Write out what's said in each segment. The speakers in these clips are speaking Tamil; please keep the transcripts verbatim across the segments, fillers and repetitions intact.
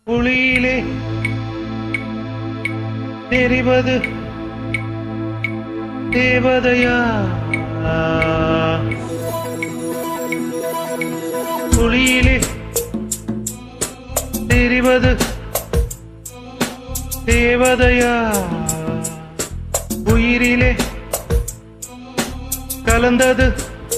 ஒளியிலே தெரிவது தேவதையா? ஒளியிலே தெரிவது தேவதையா? உயிரிலே கலந்தது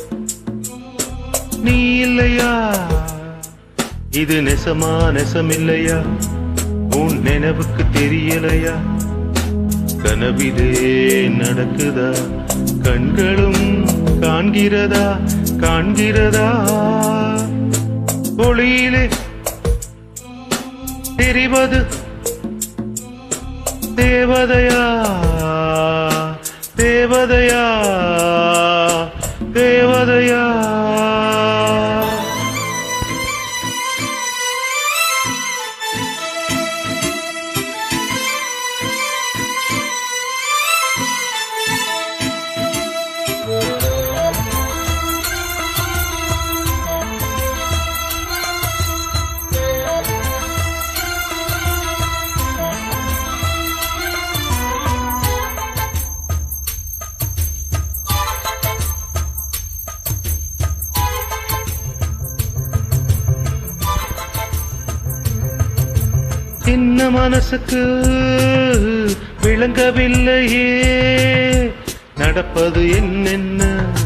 நீ இல்லையா? இது நெசமா நெசமில்லையா? உன் நினைவுக்கு தெரியலையா? கனவிலே நடக்குதா? கண்களும் காண்கிறதா காண்கிறதா? ஒளியிலே தெரிவது தேவதையா? தேவதையா? தேவதையா? சின்ன மனசுக்கு விளங்கவில்லையே நடப்பது என்னென்ன?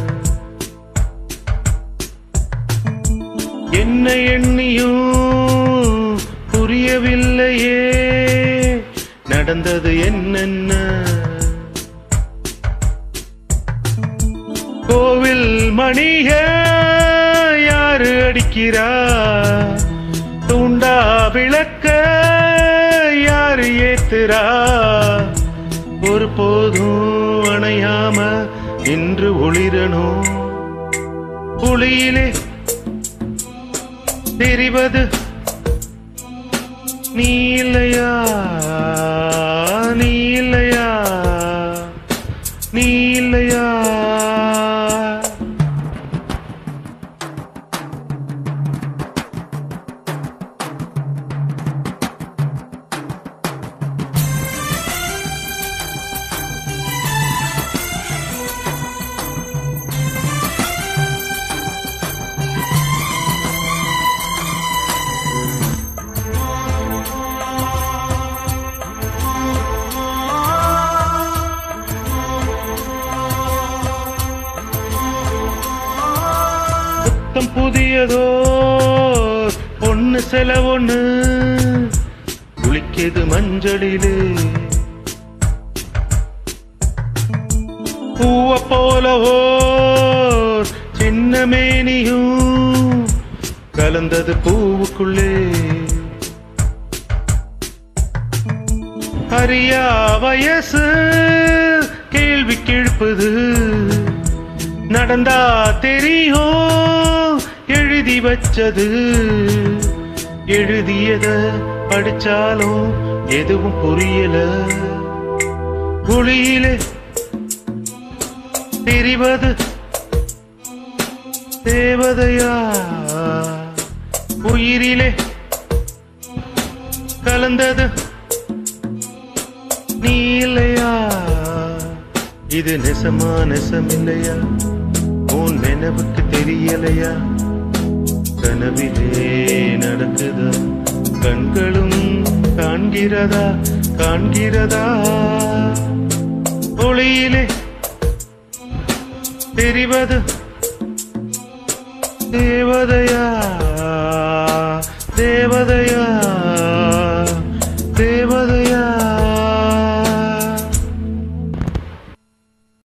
என்ன எண்ணியும் புரியவில்லையே நடந்தது என்னென்ன? கோவில் மணிய யாரு அடிக்கிறா? தூண்டா விளக்க யாரு ஏத்துறா? ஒரு போதும் அணையாம இன்று ஒளிரணும். ஒளியிலே தெரிவது நீ இல்லையா? நீ இல்லையா? நீ இல்லையா? புதியதோ பொண்ணு செலவொன்னு குளிக்கது மஞ்சளிலே. பூவ போலவோ சின்ன மேனியும் கலந்தது பூவுக்குள்ளே. அறியா வயசு கேள்வி கிழப்புது நடந்தா தெரியும் எழுதி வச்சது. எழுதியத படிச்சாலும் எதுவும் புரியல. ஒளியிலே தெரிவது தேவதையா? உயிரிலே கலந்தது நீ இல்லையா? இது நெசமா நெசமில்லையா? உன் நினைவுக்கு தெரியலையா? கனவிலே நடக்குதா? கண்களும் காண்கிறதா காண்கிறதா? ஒளியிலே தெரிவது தேவதையா? தேவதையா?